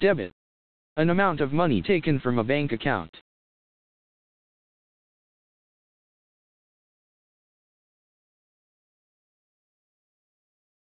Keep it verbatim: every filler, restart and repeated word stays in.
Debit. An amount of money taken from a bank account.